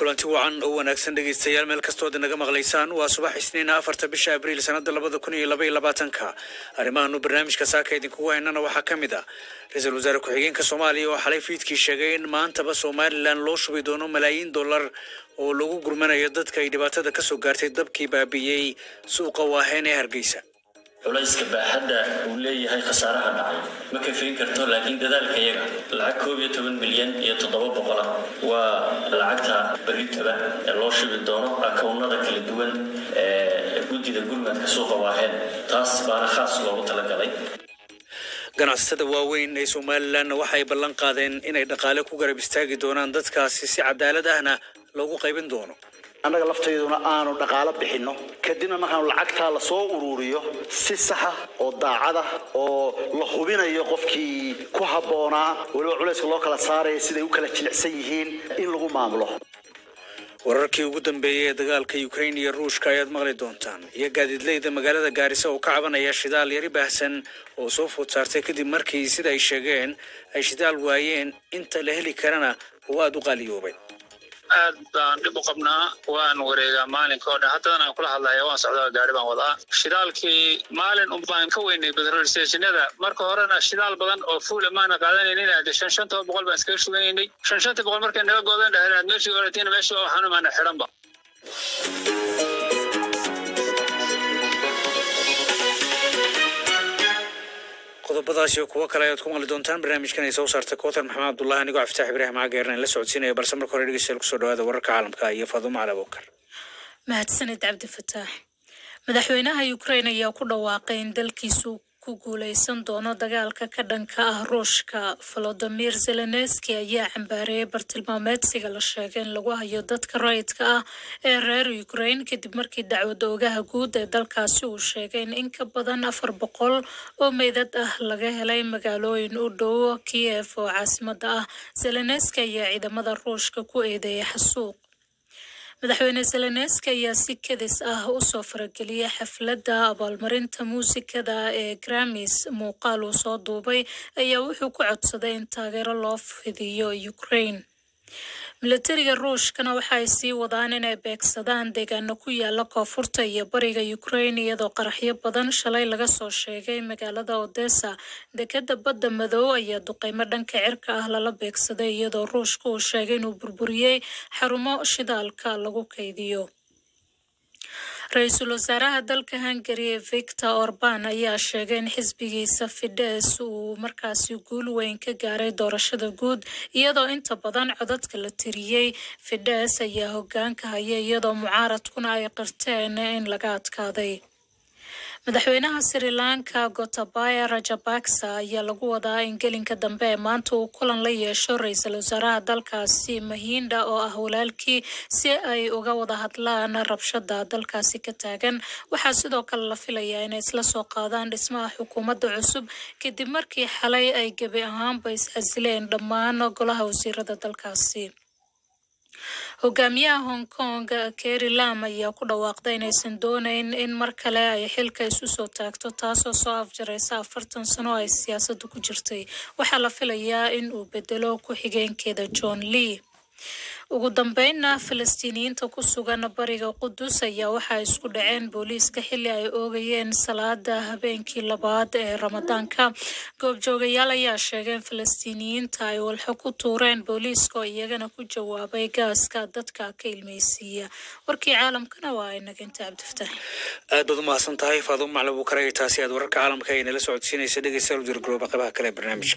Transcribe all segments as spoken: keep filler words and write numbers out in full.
kulanti wacan oo wanaagsan dhageystayaal meel kastoo aad naga maqlaysaan waa subax isniin afarta bisha abriil sanada laba kun iyo laba iyo labaatan-ka arrimahan barnaamijka saaka idinku waynana waxa kamid ah ra'iisul wasaare ku-xigeenka Soomaaliya oo xalay fiidkii sheegay in maantaba Soomaaliland loo shubi doono malaayiin dollar oo lagu gurmanayo dadka ay dhibaatada ka soo gaartay dabkii baabiyay suuqa Waaheen ee Hargeysa culayska baaxadda uu leeyahay khasaaraha dhacay ma ka fiin karto laakiin dadaalka iyaga lacag koob iyo toban milyan iyo toddoba boqol waa lacagta baritaba ee loo shubi doono akoonnada kala duwan ee guddiga gurmadka suuqa Waaheen taas baana khaas loogu talagalay ganacsatada waaweyn ee Soomaaliland waxay ballan qaadeen inay dhaqaale ku garab istaagi doonaan dadkaasi si cadaalad ahna loogu qaybin doono anaga lafteeduna aanu dhaqaale bixino kadibna markaan lacagta la soo ururiyo si sax ah oo daacad ah oo la hubinayo qofkii ku haboona waliba culayska loo kala saaray sida ay u kala jilicsan yihiin in lagu maamulo wararkii ugu dambeeyay ee dagaalka Ukraine iyo Ruushka ayaad maqli doontaan iyo gaadiidleyda magaalada Gaarisa oo ka cabanaya shidaal yari baahsan oo soo food saartay kadib markii sida ay sheegeen ay shidaal waayeen inta la heli karana oo aad u qaaliyoobay aad baan dib u qabnaa waan wareegaa maalinka oo dhan haddana aan kula hadlayo waan socdaa gaari baan wadaa shidaalkii maalin un baan ka weynay petrol stationada marka horena shidaal badan oo fuul amaana qaadanaynin inaad shan shan boqol baan iskaga shubaynay shan shan boqol markay naga go'daan dhahayd meeshii oratiin meeshii oo waxaan maana xiranba qodobadaasi oo kuwa kale aad ku maqli doontaan barnaamijkan ay soo saartay Kootar Maxamed Abdullaah aniga Aftaax Ibraahim Caageerna la socodsiinaya balse marka hore dhageystayaal ku soo dhawaada wararka caalamka iyo Faadumo Cali Abuukar mahadsanid Cabdi Fataax madaxweynaha Ukraine ayaa ku dhawaaqay in dalkiisu ku guuleysan doono dagaalka ka dhanka ah Ruushka Volodymyr Zelensky ayaa cambaareeyay bartilmaameedsiga la sheegay in lagu hayo dadka rayidka ah ee reer Ukraine kadib markii dacwad oogaha guud ee dalkaasi uu sheegay in in ka badan afar boqol oo meydad ah laga helay magaalooyin u dhow Kiev oo caasimadda ah Zelensky ayaa ciidamada Ruushka ku eedeeyay xasuuq madaxweyne Zelensky ayaa si kadis ah u soo farageliyay xafladda abaalmarinta muusikada ee Grammys muuqaal uu soo duubay ayaa wuxuu ku codsaday in taageero loo fidiyo Ukraine militariga Ruushkana waxa ay sii wadaan inay beegsadaan deegaano ku yaala koonfurta iyo bariga Ukraine iyadoo qaraxyo badan shalay laga soo sheegay magaalada Odessa dekedda badda madow ayaa duqeymo dhanka cirka ah lala beegsaday iyadoo Ruushku uu sheegay inuu burburiyay xarumo shidaalka lagu kaydiyo ra'iisul wasaaraha dalka Hungary Viktor Orban ayaa sheegay in xisbigiisa Fidesz uu markaasi guul weyn ka gaaray doorashada guud iyadoo inta badan codadka la tiriyay Fidesz ayaa hoggaanka haya iyadoo mucaaradkuna ay qirteen in laga adkaaday madaxweynaha Sri Lanka Gotabaya Rajapaksa ayaa lagu wadaa in gelinka dambe ee maanta uu kulan la yeesho ra'iisul wasaaraha dalkaasi Mahinda oo ah walaalkii si ay uga wada hadlaan rabshada dalkaasi ka taagan waxaa sidoo kale la filayaa inay isla soo qaadaan dhismaha xukuumadda cusub kadib markii xalay ay gabi ahaanba iscasileen dhammaan golaha wasiirada dalkaasi hogaamiyaha Hong Kong Carrie Lam ayaa ku dhawaaqday inaysan doonayn in mar kale ay xilka isu soo taagto taasoo soo afjaraysa afartan sano ay siyaasadda ku jirtay waxaa la filayaa in uu bedelo ku xigeenkeeda John Lee ugu dambeynna Falastiiniyiinta ku sugan bariga Qudus ayaa waxa isku dhaceen booliiska xilli ay oogayeen salaada habeenkii labaad ee Ramadaanka goobjoogayaal ayaa sheegay in Falastiiniyiinta ay walxo ku tuureen booliiska oo iyagana ku jawaabay gaaska dadka ka ilmeysiiya warkii caalamkana waa inaga inta Cabdi Fataax aad baad u mahadsan tahay Faadumo Cali Abuukar ee taasi aad wararka caalamka ay nala socodsiinaysa dhageystayaal u dirgooba qabaha kale barnaamijka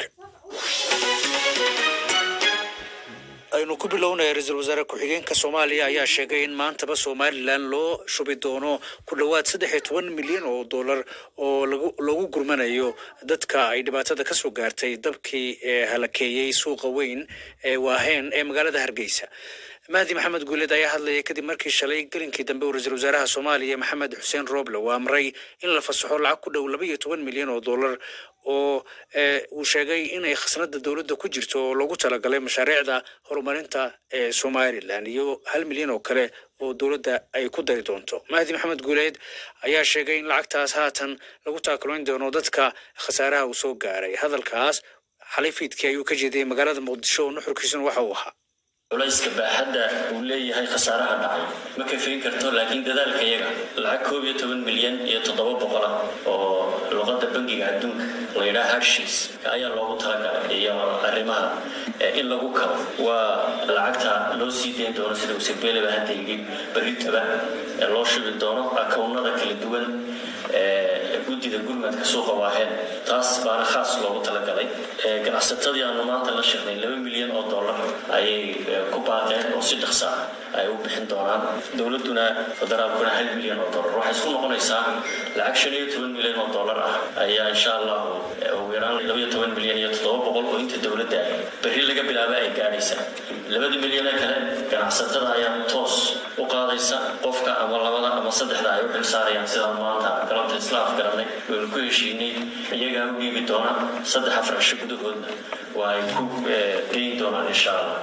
aynu ku bilownay ra'iisul wasaare ku-xigeenka Soomaaliya ayaa sheegay in maantaba Soomaaliland loo shubi doono ku dhawaad saddex iyo toban milyan oo dollar oo lagu lagu gurmanayo dadka ay dhibaatada ka soo gaartay dabkii ee halakeeyay suuqa weyn ee Waaheen ee magaalada Hargeysa Mahdi Maxamed Guuled ayaa hadlayay kadib markii shalay galinkii dambe uu ra'iisul wasaaraha Soomaaliya Maxamed Xuseen Roble uu amray in la fasaxo lacag ku dhow laba iyo toban milyan oo dollar oo uu sheegay inay khasnada dawladda ku jirto oo lagu talagalay mashaariicda horumarinta ee Soomaaliland iyo hal milyan oo kale oo dawladda ay ku dari doonto Mahdi Maxamed Guuled ayaa sheegay in lacagtaas haatan lagu taakaloyn doono dadka khasaaraha uu soo gaaray hadalkaas xalay fiidkii ayuu ka jeeday magaalada Muqdisho oo nuxurkiisuna waxa uu ahaa culayska baaxadda uu leeyahay khasaaraha dhacay ma kafayn karto laakiin dadaalka iyaga lacag koob iyo toban milyan iyo toddoba boqol oo luqadda bangiga adduunka la yidhaha harshiis ayaa loogu talagalay iyo arrimaha in lagu kabo waa lacagta loo sii dayn doono sida uu sabeeleba hadda yidhi berritaba ee loo shubi doono akoonnada kala duwan ee guddida gurmadka suuqa waaheen taas baana khaas loogu talagalay ganacsatadii aanu maanta la shaqnay laba milyan oo dollar ayay ku baaqeen oo si dhaqsa ay u bixin doonaan dowladuna federaalkuna hal milyan oo dollar waxay isku noqonaysaa lacag shan iyo toban milyan oo dollar ah ayaa insha allah ugu yaraan laba iyo toban milyan iyo toddoba boqol oo inta dowladda ay berri laga bilaaba ay gaadhaysaa labada milyan ee kale ganacsatada ayaa toos u qaadaysa qofka ama labada ama saddexda ay u xilsaarayaan sida maanta galabta islaaf garanay waynu ku heshiinay iyagaa u dhiibi doona saddex afar cisho gudahoodna waa ay ku geyn doonaan insha allah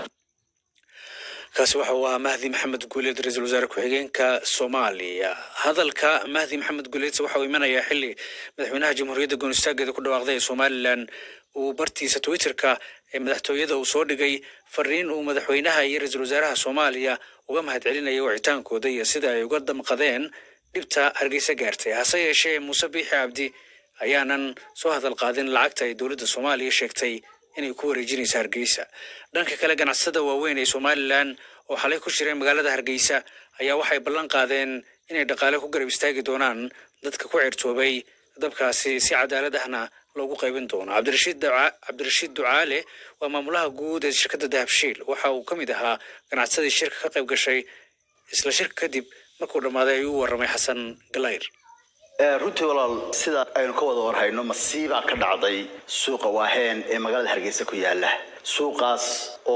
kaasi waxa uu ahaa mahdi maxamed guuleed ra-iisul wasaare ku-xigeenka soomaaliya hadalka mahdi maxamed guuleed waxa uu imanayaa xilli madaxweynaha jamhuuriyadda goonistaaggeeda ku dhawaaqday ee somalilan uu bartiisa twitterka ee madaxtooyada uu soo dhigay fariin uu madaxweynaha iyo ra-iisul wasaaraha soomaaliya uga mahadcelinayay wicitaankooda iyo sida ay uga damqadeen dhibta hargeysa gaartay hase yeeshee muuse biixi cabdi ayaanan soo hadal qaadin lacagta ay dowladda soomaaliya sheegtay inay ku wareejinaysa hargeysa dhanka kale ganacsatada waaweyn ee somalilan oo xalay ku shiray magaalada hargeysa ayaa waxay ballan qaadeen inay dhaqaale ku garab istaagi doonaan dadka ku cirtoobay dabkaasi si cadaalad ahna loogu qaybin doono cabdirashiid cabdirashiid ducaale waa maamulaha guud ee shirkadda dahabshiil waxa uu ka mid ahaa ganacsadii shirka ka qayb gashay isla shirka kadib markuu dhammaaday ayuu u warramay xasan galayr runtii walaal sida aynu ka wada warhayno masiibaa ka dhacday suuqa waaheen ee magaalada hargeysa ku yaala suuqaas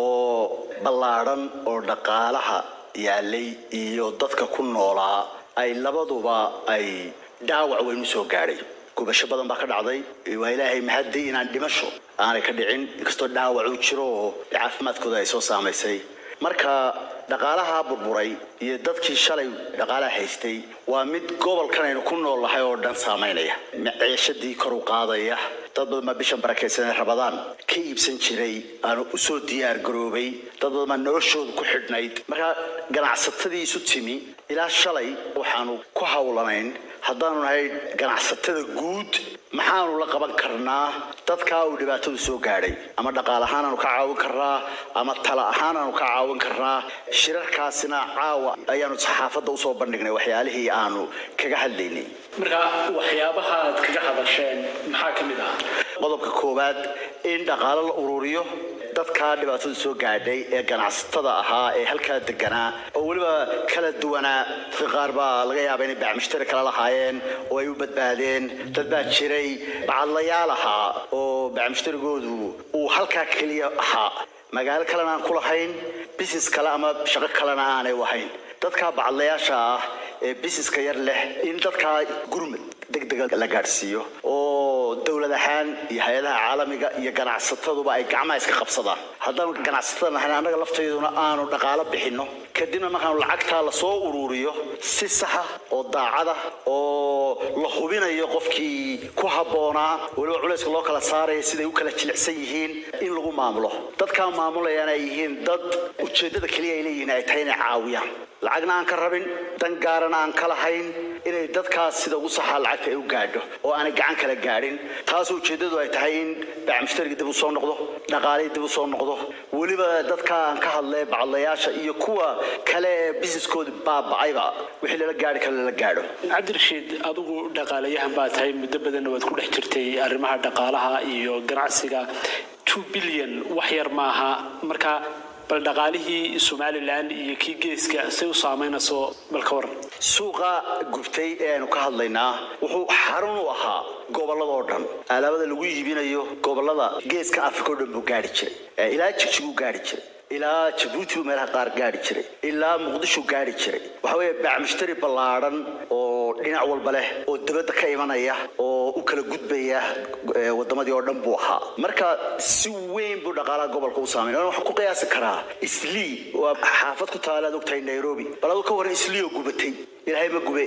oo ballaadhan oo dhaqaalaha yaalay iyo dadka ku noolaa ay labaduba ay dhaawac weyn u soo gaadhay gubasho badan baa ka dhacday waa ilaahay mahadii inaan dhimasho aanay ka dhicin inkastoo dhaawac uu jiro oo caafimaadkooda ay soo saamaysay marka dhaqaalaha burburay iyo dadkii shalay dhaqaalaha haystay waa mid gobolkan aynu ku nool nahay oo dhan saamaynaya maciishadii kor u qaadaya dad badan baa bishan barakaysan rabadaan ka iibsan jiray aanu u soo diyaar garoobay dad badan baa noloshooda ku xidhnayd marka ganacsatadii isu timi ilaa shalay waxaanu ku hawlanayn haddaanu nahay ganacsatada guud maxaanu la qaban karnaa dadkaa uu dhibaatadu soo gaadhay ama dhaqaal ahaan aanu ka caawin karnaa ama tala ahaan aanu ka caawin karnaa shirarkaasina caawa ayaanu saxaafadda usoo bandhignay waxyaalihii aanu kaga hadlaynay marka waxyaabaha aad kaga hadasheen maxaa ka mid ah qodobka koowaad in dhaqaalo la ururiyo dadka dhibaatada soo gaadhay ee ganacsatada ahaa ee halkaa deganaa oo weliba kala duwanaa qaar baa laga yaabaa inay baac mushtari kala lahaayeen oo ay u badbaadeen dad baa jiray bacadlayaal ahaa oo baac mushtarigoodu uu halkaa keliya ahaa magaalo kalena aan ku lahayn business kale ama shaqo kalena aanay wahayn dadka bacadlayaasha ah ee businesska yar leh in dadka gurmad degdeg la gaarsiiyo oo dawlad ahaan iyo hay'adaha caalamiga iyo ganacsataduba ay gacmaha iska qabsadaan haddaan ganacsatada nahay annaga lafteeduna aanu dhaqaale bixinno kadibna markaan lacagtaa la soo ururiyo si saxa oo daacada oo la hubinayo qofkii ku habboonaa weliba culayska loo kala saaraya siday u kala jilicsan yihiin in lagu maamulo dadkaa maamulayaan ay yihiin dad ujeeddada keliya ay leeyihiin ay tahay inay caawiyaan lacagna aan ka rabin dan gaarana aan ka lahayn inay dadkaas sida ugu saxaa lacagta ay u gaadho oo aanay gacan kala gaadhin taas ujeeddadu ay tahay in baac mushtariga dib u soo noqdo dhaqaalihii dib u soo noqdo weliba dadka aan ka hadlay bacadlayaasha iyo kuwa kale ee businesskooda baaba'ayba wixii lala gaadhi kale lala gaadho cabdirashiid adigu dhaqaalayahan baa tahay muddo badanna waad ku dhex jirtay arrimaha dhaqaalaha iyo ganacsiga two bilyan wax yar maaha marka bal dhaqaalihii Somaliland iyo kii geeska si u saameynayso bal ka waran suuqa gubtay ee aanu ka hadlaynaa wuxuu xarun u ahaa gobolada oo dhan alaabada lagu iibinayo gobolada geeska Afrika oo dhan buu gaari jiray ilaa Jigjigu gaari jiray ilaa Djibouti meelaha qaar gaari jiray ilaa Muqdisho gaari jiray waxa weeye baac mushtari ballaaran oo dhinac walba leh oo dibadda ka imanaya oo u kala gudbaya wadamadii oo dhan buu ahaa marka si weyn buu dhaqaalaha gobolka u saameeyay waxaan ku qiyaasi karaa Islii waa xaafad ku taala ogtahay Nairobi baladu ka waran Islii oo gubatay ilaahay ma gubay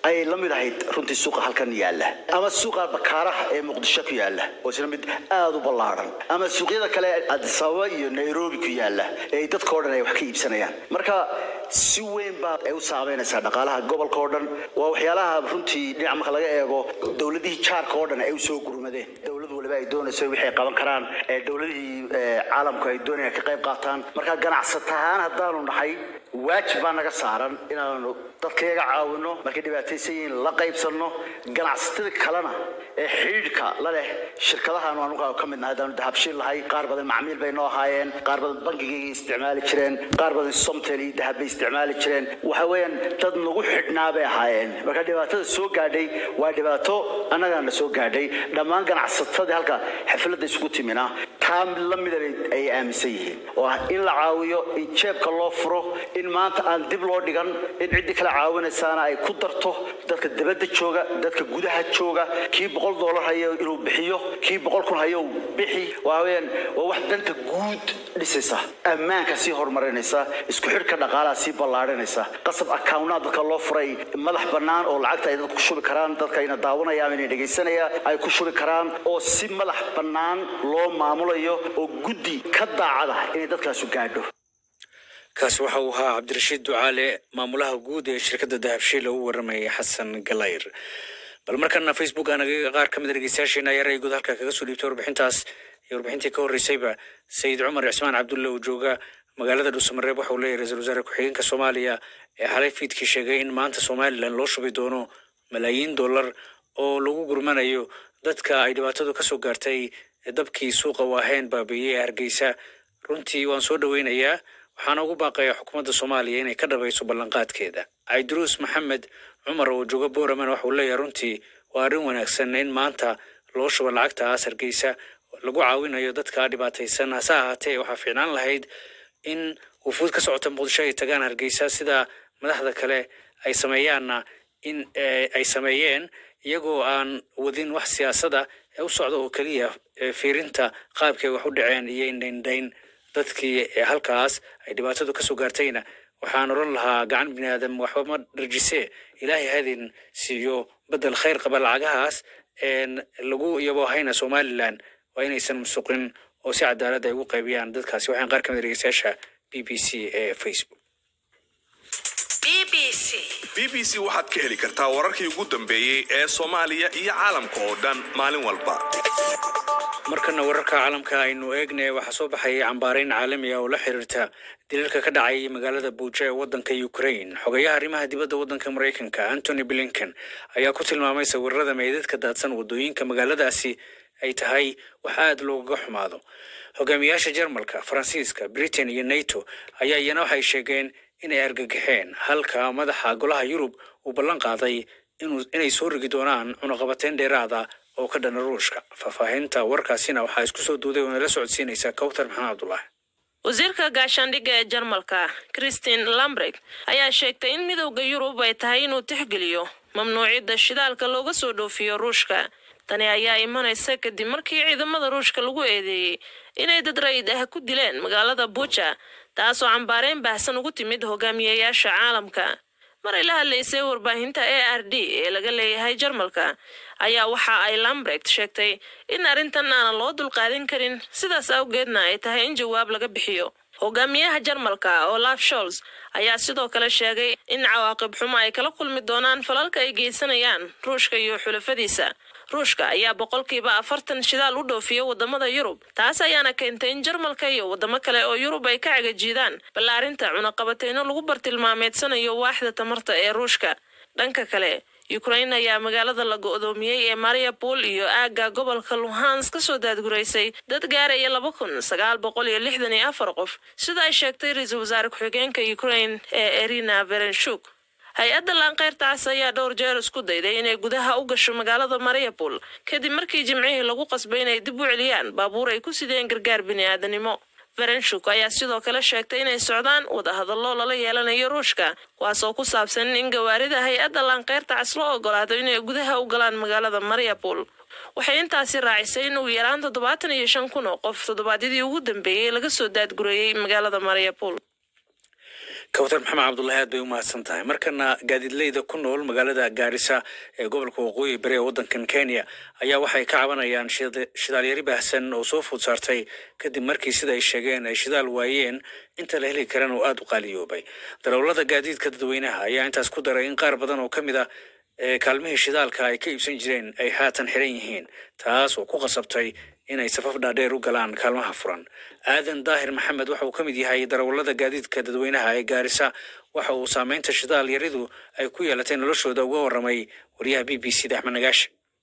ay la mid ahayd runtii suuqa halkan yaala ama suuqa bakaaraha ee muqdisho ku yaala oo isla mid aad u ballaaran ama suuqyada kale Addis Ababa iyo Nairobi ku yaala ee dadka oo dhan ay wax ka iibsanayaan marka si weyn baa ay u saameynaysaa dhaqaalaha gobolka oo dhan waa waxyaalaha runtii dhinaca marka laga eego dawladihii jaarka oo dhan ay u soo gurmadeen dawlad waliba ay doonayso wixii qaban karaan ee dawladihii caalamku ay doonayaan ka qayb qaataan marka ganacsatahaan haddaanu nahay waajib baa naga saaran inaanu dadkayga caawino markay dhibaataysan yihiin la qaybsanno ganacsatada kalena ee xidhiidhka la leh shirkadahan aanu ka mid nahay haddaanu dahabshiil lahay qaar badan macmiil bay noo ahaayeen qaar badan bangigay isticmaali jireen qaar badan Somtel iyo dahab bay isticmaali jireen waxa weeyaan dad nagu xidhnaa bay ahaayeen marka dhibaatada soo gaadhay waa dhibaato annagana soo gaadhay dhammaan ganacsatada halka xafladda isugu timina taam la mid ay aaminsan yihiin oo in la caawiyo in jeebka loo furo in maanta aan dib loo dhigan in cid kale caawinaysaana ay ku darto dadka dibadda jooga dadka gudaha jooga kii boqol dollar hayo inuu bixiyo kii boqol kun hayo bixi waa weyn waa wax danta guud dhisaysa ammaanka si horumarinaysa isku xidhka dhaqaalaha si ballaarinaysa qasab account dadka loo furay madax bannaan oo lacagta ay dadku ku shubi karaan dadka ina daawanayaan inay dhageysanayaan ay ku shubi karaan oo si madax bannaan loo maamulayo oo guddi ka daacada inay dadkaas u gaadho kaasi waxa uu ahaa cabdirashiid ducaale maamulaha guud ee shirkadda dahabshiil oo u waramayay xasan galayr bal markana Facebook anaga qaar kamid ah dhageystayaasheena ayaa ra'yi guud halka kaga soo dhiibtay warbixintaas iyo warbixintii ka horeysayba Sayid Cumar Cismaan Cabdulle oo jooga magaalada Dhuusamareeb waxa uu leeyahay ra'iisul wasaare ku-xigeenka Soomaaliya ee xalay fiidkii sheegay in maanta Soomaaliland loo shubi doono malaayiin dollar oo lagu gurmanayo dadka ay dhibaatadu ka soo gaartay dabkii suuqa Waaheen baabi'iyay Hargeysa runtii waan soo dhaweynayaa waxaan ugu baaqayaa xukuumadda Soomaaliya inay ka dhabayso ballanqaadkeeda Aydruus Maxamed Cumar oo jooga Boorama waxa uu leeyahay runtii waa arrin wanaagsan in maanta loo shubo lacagta Hargeysa lagu caawinayo dadka dhibaataysan hase ahaatee waxa fiicnaan lahayd in wufuud ka socota Muqdisho ay tagaan Hargeysa sida madaxda kale ay sameeyaanna in ay sameeyeen iyagoo aan wadin wax siyaasada ee u socdo oo kaliya fiirinta qaabkay wax u dhaceen iyo indhayn dadkii halkaas ay dhibaatadu ka soo gaartayna waxaan oran lahaa gacan bini'aadam waxba ma dharjisee ilaahay hadin siiyo badal khayr qaba lacagahaas een lagu yabo hayna Somaliland waa inaysan musuqin oo si cadaalad ay ugu qaybiyaan dadkaasi waxaan qaar ka mid dhageystayaasha B B C ee Facebook B B C B B C waxaad ka heli kartaa wararkii ugu dambeeyay ee Soomaaliya iyo caalamka oo dhan maalin walba markana wararka caalamka aynu eegnay waxa soo baxay cambaareyn caalami ah oo la xiriirta dilalka ka dhacay magaalada Buuja ee wadanka Ukraine xogayaha arrimaha dibadda wadanka Mareykanka Anthony Blinken ayaa ku tilmaamay sawirrada meydadka daadsan wadooyinka magaaladaasi ay tahay wax aad looga xumaado hogaamiyaasha Jarmalka Faransiiska Britain iyo NATO ayaa iyana waxay sheegeen inay argagaxeen halka madaxa golaha Yurub uu ballan qaaday inuu inay soo rigi doonaan cunaqabateyn dheeraada oo ka dhan Ruushka faahfaahinta warkaasina waxa isku soo duuday oo la socodsiinaysa Kawtar Maxamed Abdullah wasiirka gaashaandhigga ee Jarmalka Christine Lambrecht ayaa sheegtay in midowga Yurub ay tahay inuu tixgeliyo mamnuucida shidaalka looga soo dhoofiyo Ruushka tani ayaa imanaysa kadib markii ciidamada Ruushka lagu eedeeyay inay dad rayid ah ku dileen magaalada Buuja taasoo cambaareen baahsan ugu timid hogaamiyayaasha caalamka maray la hadlaysay warbaahinta A R D ee laga leeyahay Jarmalka ayaa waxa ay Lambrecht sheegtay in arrintan aan loo dulqaadan karin sidaas awgeedna ay tahay in jawaab laga bixiyo hogaamiyaha Jarmalka Olaf Scholz ayaa sidoo kale sheegay in cawaaqib xumo ay kala kulmi doonaan falalka ay geysanayaan Ruushka iyo xulafadiisa Ruushka ayaa boqolkiiba afartan shidaal u dhoofiyo wadamada Yurub taas ayaana keentay in Jarmalka iyo wadamo kale oo Yurub ay ka cagajiidaan ballaarinta cunaqabateyno lagu bartilmaameedsanayo waaxda tamarta ee Ruushka dhanka kale Ukraine ayaa magaalada la go'doomiyay ee Mariupol iyo aaga gobolka Luhansk ka soo daadgureysay dad gaaraya laba kun sagaal boqol iyo lixdan iyo afar qof sida ay sheegtay ra'iisul wasaare ku-xigeenka Ukraine ee Irina Vereshchuk hay-adda laanqeyrtaas ayaa dhowr jeer isku dayday inay gudaha u gasho magaalada Mariupol kadib markii jimcihii lagu qasbay inay dib u celiyaan baabuur ay ku sideen gargaar bini'aadanimo Vereshchuk ayaa sidoo kale sheegtay inay socdaan wadahadallo lala yeelanayo Ruushka kuwaasoo ku saabsan in gawaarida hay-adda laanqeyrtaas loo ogolaado inay gudaha u galaan magaalada Mariupol waxay intaasi raacisay in ugu yaraan toddobaatan iyo shan kun oo qof toddobaadyadii ugu dambeeyay laga soo daadgureeyay magaalada Mariupol kawtar maxamed cabdullaahi aad bay u mahadsan tahay. markana gaadiidleyda ku nool magaalada gaarisa ee gobolka waqooyi bari ee waddankan kenya ayaa waxay ka cabanayaan shidaal yari baahsan oo soo food saartay kadib markii sida ay sheegeen ay shidaal waayeen inta la heli karan oo aad u qaaliyoobay. darawallada gaadiidka dadweynaha ayaa intaas ku daray in qaar badan oo ka mid ah kaalmihii shidaalka ay ka iibsan jireen ay haatan xiran yihiin, taas oo ku qasabtay inay safaf dhaadheer u galaan kaalmaha furan. aadan daahir maxamed waxa uu ka mid yahay darawallada gaadiidka dadweynaha ee gaarisa. waxa uu saameynta shidaal yaridu ay ku yeelatay noloshooda uga warramay wariyaha b b c da axmed nagaash.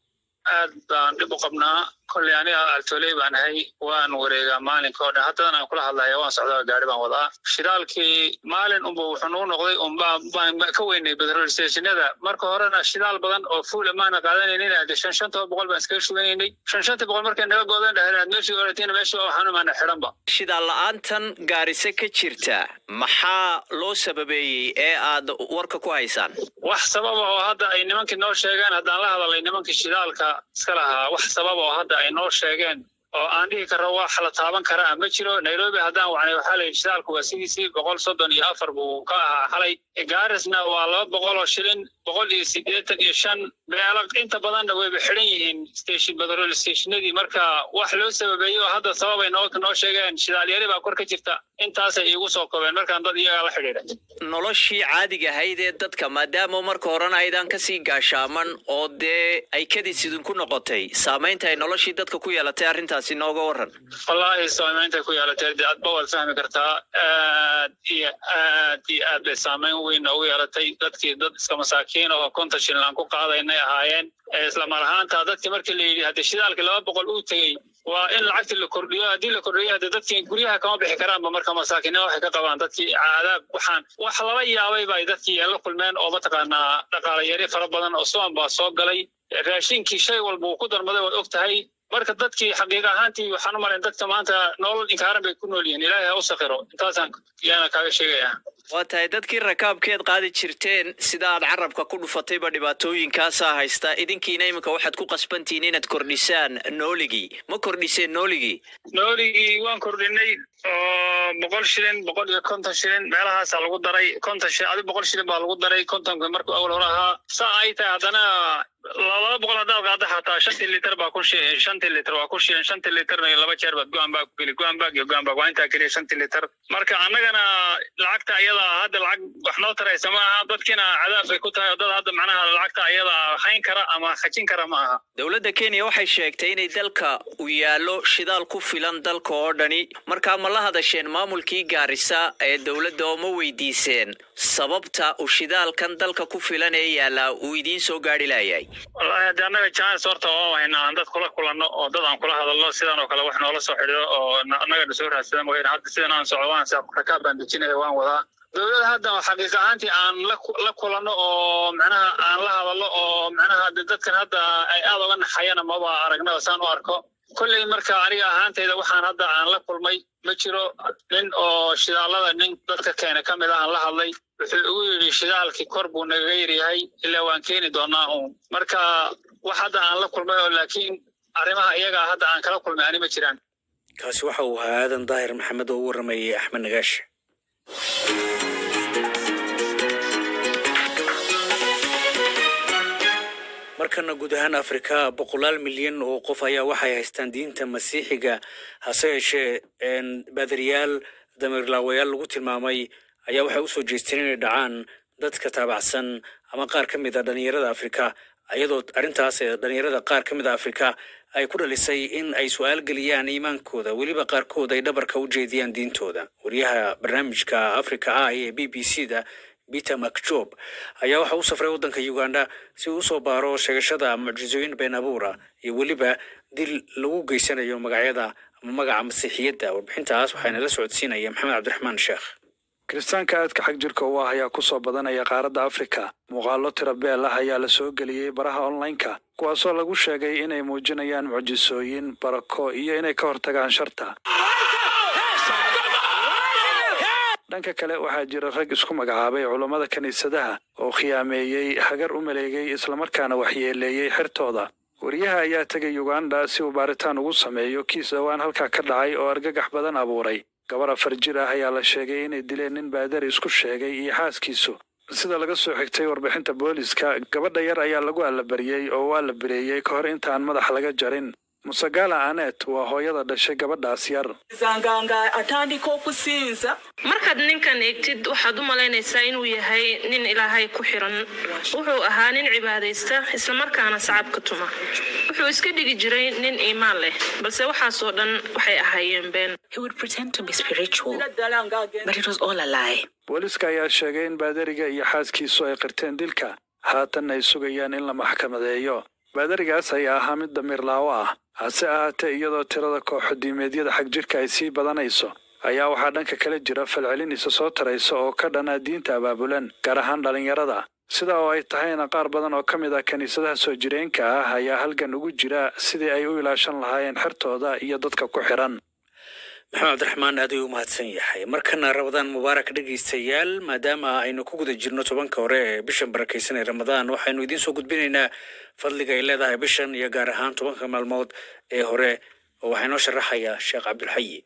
aad baan dhib u qabnaa. kolley aniga altoley baan ahay, waan wareegaa maalinka oo dhan. haddana aan kula hadlaya waan socdaa, gaari baan wadaa. shidaalkii maalin unba wuxuu nuu noqday unbaa baan ka weynay petrol stationada. marka horena shidaal badan oo fuul amaana qaadanaynin, hadde shan shanta boqol baan iskaga shuganaynay. shan shanta boqol markay naga goodan dhahay aad meeshii oratiin meeshii oo waxaan umaana xidhanba. shidaal la-aantan gaarisa ka jirta maxaa loo sababeeyey ee aad warka ku haysaan? wax sababa oo hadda ay nimankii noo sheegeen, haddaan la hadalay nimankii shidaalka iska lahaa, wax sababa oo hadda ay noo sheegeen oo aan dhihi karo wax la taaban karaa ma jiro. nairobi haddaan wacnay waxaa layidhi shidaalku waa sidiisii boqol soddon iyo afar buu ka ahaa xalay. gaarisna waa laba boqol oo shilin, boqol iyo siddeetan iyo shan beelo inta badanna wayba xidhan yihiin station petrol stationadii. marka wax loo sababeeyey oo hadda sababay noo noo sheegeen shidaal yari baa kor ka jirta, intaasay iigu soo kobeen markaan dad iyagaa la xidhiidhay. noloshii caadiga ahayd ee dadka, maadaama marka horena aydan kasii gaashaaman oo dee ay kadis idinku noqotay, saamaynta ay noloshii dadka ku yeelatay arrintaasi nooga waran. wallaahi saamaynta ku yeelatay dee aadba waad fahmi kartaa. aad iyo aad iyo aad bay saamayn weyn noogu yeelatay. dadkii dad iska masaakiin oo konton shilin aan ku qaadaynay ahaayeen. isla mar ahaanta dadkii markii la yidhi haddii shidaalkii laba boqol uu tegey waa in lacagtii la kordhiyo. haddii la kordhiyo hadde dadkii guryaha kama bixi karaanba. marka masaakiinimo waxay ka qabaan dadkii cadaab. waxaan wax lala yaabay bay dadkii la kulmeen oo mataqaanaa dhaqaale yari fara badan oo suban baa soo galay. raashinkii shay walba uu ku darmaday waad og tahay. marka dadkii xaqiiq ahaantii waxaan u malayn dadka maanta nolol inkaaran bay ku nool yihiin. ilaahay ha u sakhiro. intaasaan yaana kaaga sheegaya. waa tahay dadkii rakaabkeed qaadi jirteen sida aad carabka ku dhufatayba dhibaatooyinkaasaa haysta. idinkiina iminka waxaad ku qasbantihiin inaad kordhisaan nooligii. ma kordhiseen nooligii? nooligii waan kordhinay oo boqol shilin boqol iyo konton shilin meelahaasaa lagu daray. konton shilin adi boqol shilin baa lagu daray. kontonka markuu awal hore ahaa saa ay tahay haddana laba boqol haddaad qaada xataa shantii litir baa ku shilin. shantii litir waa ku shilin. shantii litirna laba jeer baad go-aan baag ku geli. go-aan baag iyo go-aan baag waa intaa keliya shantii litir. marka annagana lacagta ayada hadda lacag wax noo taraysa ma aha. dadkiina cadaab bay ku tahay oo dad hadda macnaha lacagta ayada hayn kara ama xajin kara ma aha. dowladda kenya waxay sheegtay inay dalka u yaallo shidaal ku filan dalka oo dhani. markaa ma la hadasheen maamulkii gaarisa ee dowladda oo ma weydiiseen sababta uu shidaalkan dalka ku filan ee yaallaa uu idiin soo gaadhi laayay? wallaahi haddii annaga jaanis horta oo hayna aan dad kula kulanno oo dad aan kula hadalno sidan oo kale wax noola soo xidhido oo annaga soo raadsada mooyeen. hadda sidan aan socdo waan rakaab baan dejinaya waan wadaa. dowladda hadda xaqiiq ahaantii aan la kulanno oo macnaha aan la hadalno oo macnaha dadkan hadda ay aad uga naxayana maba aragnaba saan u arko. kolley marka aniga ahaantayda waxaan hadda aan la kulmay ma jiro. nin oo shidaalada nin dadka keena ka mid ah aan la hadlay, wuxuu ugu yidhi shidaalkii kor buu nagaga yaryahay ilaa waan keeni doonaa uun. marka wax hadda aan la kulmay oo laakiin arrimaha iyagaa hadda aan kala kulmay ani ma jiraan. kaasi waxa uu ahaa aadan daahir maxamed oo u warramayay axmed nagaash. markana guud ahaan afrika boqolaal milyan oo qof ayaa waxay haystaan diinta masiixiga, hase yeeshee baadariyaal dameerlaawayaal lagu tilmaamay ayaa waxay usoo jeesteen inay dhacaan dadka taabacsan ama qaar ka mid a dhalinyarada afrika, iyadoo arrintaas dhalinyarada qaar ka mid a afrika ay ku dhalisay in ay su-aal geliyaan iimaankooda, weliba qaarkood ay dhabarka u jeediyaan diintooda. wariyaha barnaamijka africa ah ee b b c da peter macjob ayaa waxa u safray waddanka uganda si uu usoo baaro sheegashada mucjizooyin been abuura iyo weliba dil lagu geysanayo magacyada ama magaca masiixiyadda. warbixintaas waxayna la socodsiinaya maxamed cabdiraxmaan sheekh. kiristaanka aadka xag jirka u ah ayaa ku soo badanaya qaaradda afrika. muuqaallo tira beel ah ayaa la soo geliyey baraha online-ka, kuwaasoo lagu sheegay inay muujinayaan mucjisooyin, barako iyo inay ka hortagaan sharta. dhanka kale waxaa jira rag isku magacaabay culammada kiniisadaha oo khiyaameeyey, hagar u maleegay, islamarkaana waxyeeleeyey xirtooda. wariyaha ayaa tegay uganda si uu baaritaan ugu sameeyo kiis dhowaan halkaa ka dhacay oo argagax badan abuuray. gabar afar jir ah ayaa la sheegay inay dileen nin baadari isku sheegay iyo xaaskiisu sida laga soo xigtay warbixinta booliska. Gabadha yar ayaa lagu allabariyey oo waa la bireeyey ka hor intaan madax laga jarin. Musagala Anet waa hooyada dhashay gabadhaas yar. markaad ninkan eegtid waxaad u malaynaysaa inuu yahay nin ilaahay ku xiran. wuxuu ahaa nin cibaadaysta isla markaana sacabka tuma. wuxuu iska dhigi jiray nin iimaan leh balse waxaasoo dhan waxay ahaayeen been. He would pretend to be spiritual, but it was all a lie. Booliska ayaa sheegay in baadariga iyo xaaskiisu ay qirteen dilka, haatan ay sugayaan in la maxkamadeeyo. baadarigaas ayaa ahaa mid damiir laawo ah, hase ahaatee iyadoo tirada kooxo-diimeedyada xag jirka ay sii badanayso ayaa waxaa dhanka kala jira falcelin isa soo taraysa oo ka dhana diinta abaabulan, gaar ahaan dhalinyarada. sida oo ay tahayna qaar badan oo ka mid ah kiniisadaha soo jireenka ah ayaa halgan ugu jira sidii ay u ilaashan lahaayeen xertooda iyo dadka ku xiran. maxamed cabdiraxmaan aad ayuu mahadsan yahay. markana Ramadaan mubaarak dhegeystayaal, maadaama aynu ku guda jirno tobanka hore ee bishan barakaysan ee Ramadaan, waxaynu idiin soo gudbinaynaa fadliga ay leedahay bishan iyo gaar ahaan tobanka maalmood ee hore oo waxaa inoo sharaxaya Sheekh Cabdulxayi.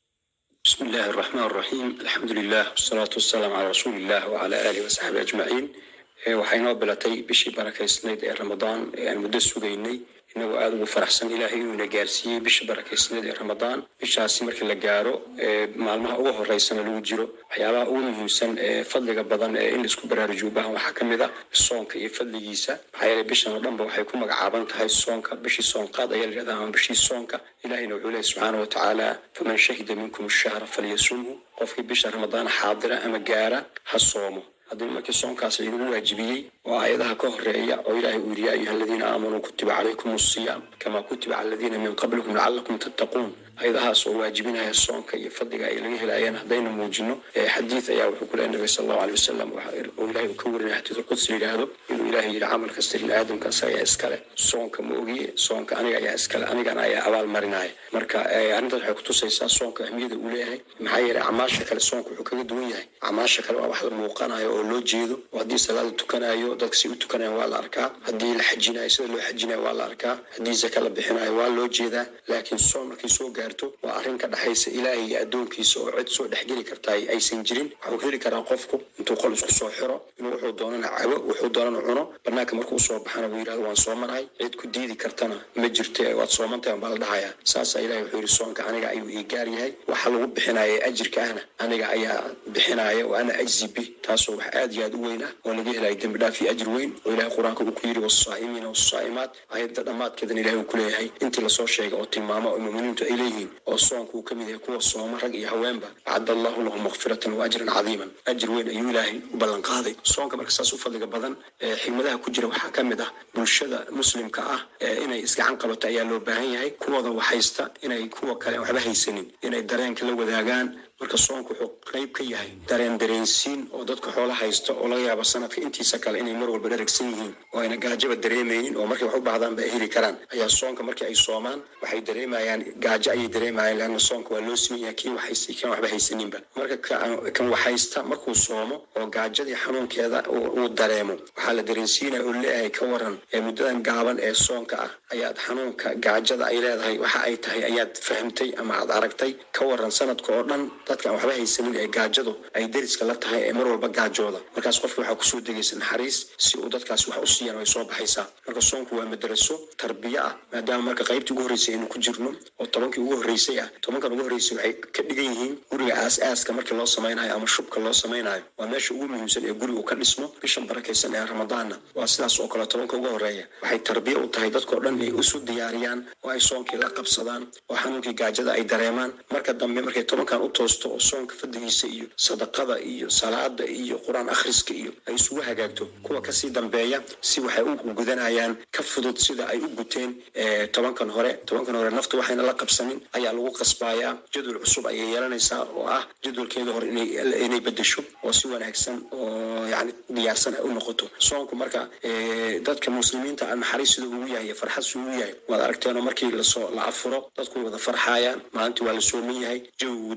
بسم الله الرحمن الرحيم الحمد لله والصلاة والسلام على رسول الله وعلى آله وصحبه أجمعين. وحين وبلتي بشي بركة سنة رمضان المدرس وجيني إنه أدو فرحسن إلهي ونجارسي بش بركة سنة رمضان بش عسيمر كلا جارو مع الماء أوه الرئيسنا الوجرو حياة أول مهمسن فضل جبضان إن اسكو برارجوبه وحكم ذا الصون كي فضل جيسا حياة بش رمضان بوحيكون مجعبان كهاي الصون كبش الصون قاضي يلجأ عن بش الصون ك إلهي نقوله سبحانه وتعالى فمن شهد منكم الشهر فليصومه وفي بش رمضان حاضرة أما جارة حصومه. هذا ما كسون كاسين واجبي وأيضا كهرية وإلهي أولياء أيها الذين آمنوا كتب عليكم الصيام كما كتب على الذين من قبلكم لعلكم تتقون. أيضا هاسوا واجبين هاي الصوم كي يفضل إليه الآيان هذين موجنه حديث يا وحكول النبي صلى الله عليه وسلم وإلهي كورنا حديث القدس لهذا إنه إلهي العمل كسر الآدم كسر إسكاله صوم كموجي صوم كأنا يا إسكاله أنا كأنا يا أول مرناي مركا عند الحكومة سيسا صوم كأميد أوليه محير عماش شكل صوم كحكومة الدنيا عماش شكل واحد موقنا لو جيدو وهدي صلاة تكنايو دكسي تكناي ولا أركا هدي الحجنا يصير له حجنا ولا أركا هدي زكاة بحنا ولا جيدا لكن صوم كيسو جارتو وأرين كده حيس إلهي أدون كيسو عد سو دحجلي كرتاي أي سنجرين حوكلي كرا قفكو أنتو قلص قصو حرا إنه وحضاننا عوا وحضاننا عنا برناك مركو صوب بحنا ويراد وان صومن هاي عد كديدي كرتنا مجرتي وات صومنتي عن بالدعايا ساسا إلهي وحير الصوم كأنا أيو إيجاري هاي وحلو بحنا أجر كأنا أنا أيا بحنا وأنا أجزي به تاسو عاد ياد وينه ونجيه لا يتم بدا في أجر وين وإلهي قرآنك وكير والصائمين والصائمات عيد دمات كذا إلهي وكله هاي أنت لصور شيء أو تماما المؤمنين إليهم والصوم كوكمل يكون الصوم رجع هوانبا عد الله لهم مغفرة وأجرا عظيما أجر وين أيو إلهي وبلن قاضي الصوم كمركز وفضل بدن حمدها كجرا وحكم ده بالشدة مسلم كأه إنه إسقى عن قبض عياله بهاي هاي كوا وحيستا إنه كوا كلام وحبه يسنين إنه درين كله وذاقان marka soonku wuxuu qayb ka yahay dareen dareensiin oo dadka xoolaha haysta oo laga yaabo sanadka intiisa kale inay mar walba dharagsan yihiin oo ayna gaajaba dareemaynin oo markay wax u baahdaan bay heli karaan ayaa soonka markii ay soomaan waxay dareemayaan gaajo ay dareemayaan laana soonka waa loo sameeyaa kii wax haysta kii waxba haysaninba marka kan wax haysta markuu soomo oo gaajadii xanuunkeeda uu dareemo waxaa la dareensiinaya oo leeyahay ka waran ee muddadan gaaban ee soonka ah ayaad xanuunka gaajada ay leedahay waxa ay tahay ayaad fahamtay ama aad aragtay ka waran sanadka oo dhan dadka waxba haysanin ee gaajadu ay dariska la tahay ee mar walba gaajooda markaas qofku waxa ku soo degaysan naxariis si uu dadkaas wax u siiyaan ay soo baxaysaa marka soonku waa madraso tarbiya ah maadaama marka qaybtii ugu horeysay inuu ku jirno oo tobankii ugu horeysay ah tobankan ugu horeysay waxay ka dhigan yihiin guriga aas-aaska markii loo samaynayo ama shubka loo samaynayo waa meesha ugu muhiimsan ee guriga uu ka dhismo bishan barakaysan ee ramadaanna waa sidaas oo kale tobanka ugu horeeya waxay tarbiya u tahay dadkoo dhan inay isu diyaariyaan oo ay soonkii la qabsadaan oo xanuunkii gaajada ay dareemaan marka dambe markay tobankan u toosto oo soonka fadhigiisa iyo sadaqada iyo salaada iyo quraan akhriska iyo ay isugu hagaagto kuwa ka sii dambeeya si waxay u gudanayaan ka fudud sida ay u guteen tobankan hore tobankan hore naftu waxayna la qabsanin ayaa lagu qasbayaa jadwal cusub ayay yeelanaysaa oo ah jadwalkeeda hore inay inay bedesho oo si wanaagsan oo yani diyaarsan u noqoto soonku marka dadka muslimiinta aan naxariisida ugu yahay farxad ugu yahay wada aragteen markii la soo la afuro dadku wada farxayaan maalintii waa la sooman yahay jawigu degan yahay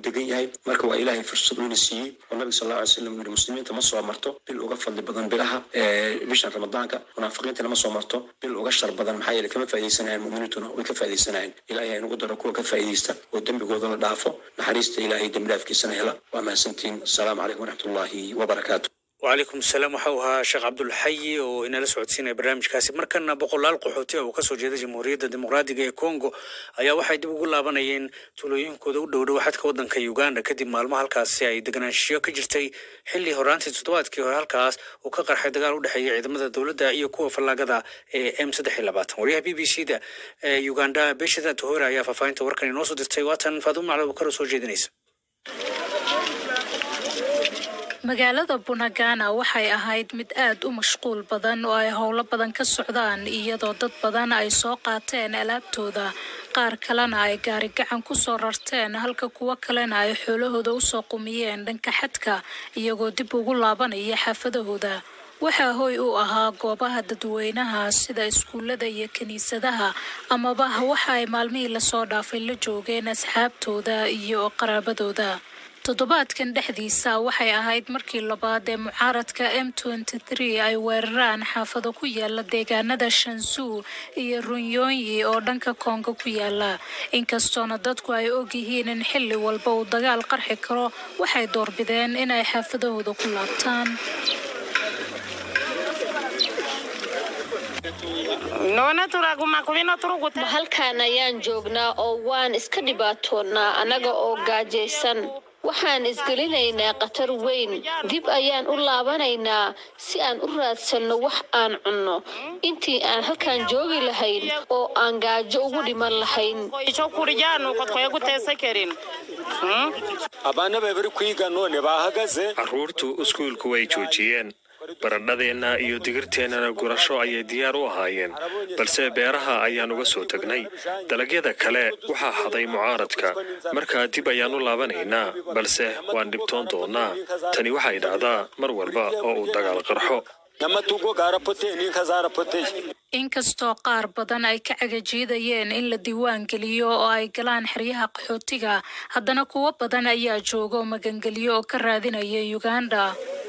tahay marka waa ilaahay fursad uu siiyay oo nabiga sallallahu alayhi wasallam yiri muslimiinta ma soo marto bil uga fadli badan bilaha bishan ramadaanka munaafiqiinta ma soo marto bil uga shar badan maxay yeelay kama faa'iideysanayaan mu'miniintuna way ka faa'iideysanayaan ilaahay ay ugu daro kuwa ka faa'iideysta oo dambigooda la dhaafo naxariista ilaahay dambi dhaafkiisana hela waa mahadsantiin assalaamu calaykum waraxmatullaahi wabarakaatuh وعليكم السلام وحوها شيخ عبد الحي وإن لسعود سينا برنامج كاسي مركنا بقول القحوتي وكسو جيدة جمهورية الديمقراطية كونغو أيا واحد يقول لابنين تلوين كودو دو واحد كودن كيوغندا كدب مالما هالكاسي أي دقنا الشيو كجرتي حلي هورانتي تطوات كي هالكاس وكقر حي دقال ودحي عدمة الدولة دا إيو كوا فلاقة إم سدحي لبات وريها بي بي سي دا يوغندا بيشتا تهورا يا فافاين توركني نوصو دستيواتن فادوم على بكرو سو جيدنيس magaalada Bunagana waxay ahayd mid aad u mashquul badan oo ay howlo badan ka socdaan iyadoo dad badan ay soo qaateen alaabtooda qaar kalena ay gaari gacan ku soo rarteen halka kuwa kalena ay xoolahooda u soo qumiyeen dhanka xadka iyagoo dib ugu laabanaya xaafadahooda waxa hooy u ahaa goobaha dadweynaha sida iskuulada iyo kaniisadaha amaba waxa ay maalmihii la soo dhaafay la joogeen asxaabtooda iyo qaraabadooda toddobaadkan dhexdiisa waxay ahayd markii labaad ee mucaaradka M twenty-three ay weeraraan xaafado ku yaala deegaanada Shansu iyo Runyonyi oo dhanka Kongo ku yaala inkastoona dadku ay og yihiin in xilli walba uu dagaal qarxi karo waxay doorbideen inay xaafadahooda ku laabtaan halkaan ayaan joognaa oo waan iska dhibaatoonaa anaga oo gaajaysan waxaan isgelinaynaa qatar weyn dib ayaan u laabanaynaa si aan u raadsanno wax aan cunno intii aan halkaan joogi lahayn oo aan gaajo ugu dhiman lahayn carruurtu iskuulku way joojiyeen baradhadeenna iyo digirteennana gurasho ayay diyaar u ahaayeen balse beeraha ayaan uga soo tagnay dalagyada kale waxaa haday mucaaradka markaa dib ayaan u laabanaynaa balse waan dhibtoon doonaa tani waxay dhacdaa mar walba oo uu dagaal qarxo inkastoo qaar badan ay ka cagajiidayeen in la diiwaan geliyo oo ay galaan xeryaha qaxootiga haddana kuwo badan ayaa jooga oo magangeliyo oo ka raadinaya Uganda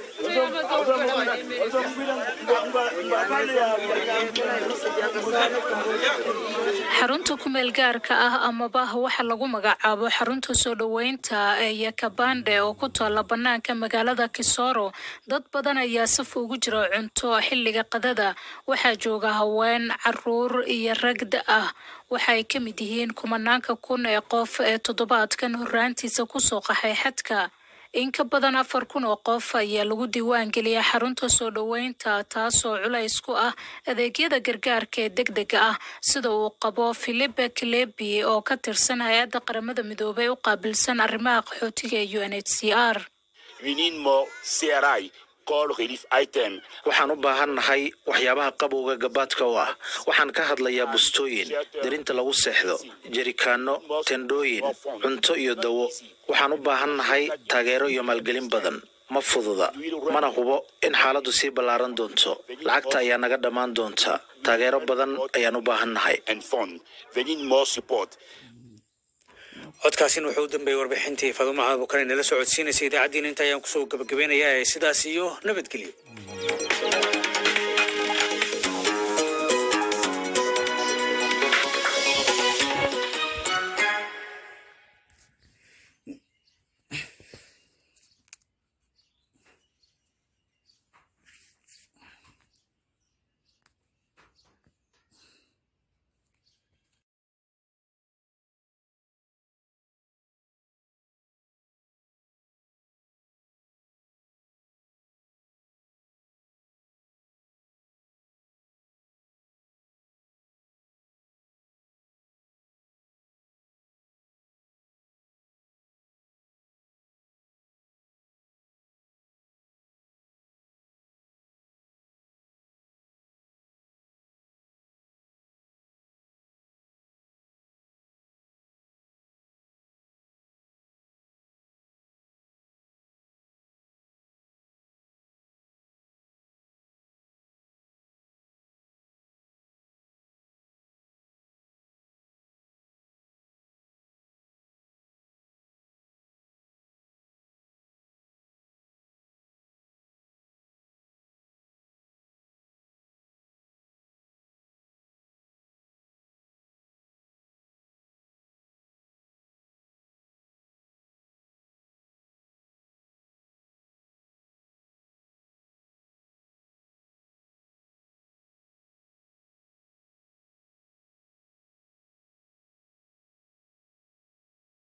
xarunta ku meel gaarka ah amaba waxa lagu magacaabo xarunta soo dhaweynta ee Yakabande oo ku taala banaanka magaalada Kisoro dad badan ayaa saf ugu jira cunto xilliga qadada waxa jooga haween caruur iyo rag ah waxay ka mid yihiin kumanaanka kun ee qof ee toddobaadkan horaantiisa ku soo qaxay xadka in ka badan afar kun oo qof ayaa lagu diiwaan geliyay xarunta soo dhaweynta taasoo culays ku ah adeegyada gargaarka ee degdega ah sida uu qabo Philippe Klebi oo ka tirsan hay'adda qaramada midoobay u qaabilsan arrimaha qaxootiga ee U N H C R waxaan u baahannahay waxyaabaha qabowga gabaadka oo ah waxaan ka hadlayaa bustooyin darinta lagu seexdo jerikaano tendooyin cunto iyo dawo waxaan u baahannahay taageero iyo maalgelin badan ma fududa mana hubo in xaaladdu sii ballaaran doonto lacagta ayaa naga dhammaan doonta taageero badan ayaan u baahannahay codkaasina wuxuu u dambeeyay warbixintii Faadumo Cabdi Bukar ee la socodsiinaysa idaacadiina inta ayaan ku soo gabagabeynayaa sidaas iyo nabadgelyo.